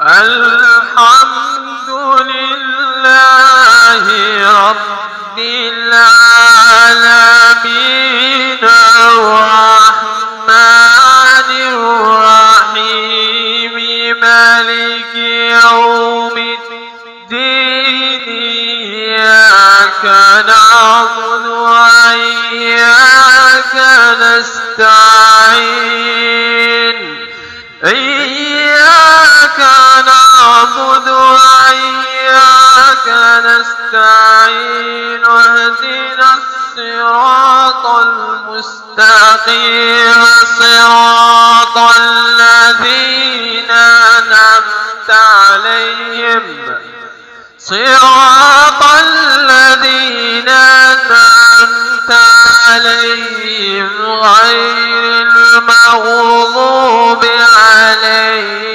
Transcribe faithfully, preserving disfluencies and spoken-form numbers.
الحمد لله رب العالمين الرحمن الرحيم مالك يوم الدين إياك نعبد وإياك نستعين إياك نعبد وإياك نستعين واهدنا الصراط المستقيم صراط الذين أنعمت عليهم صراط الذين أنعمت عليهم غير المغضوب عليهم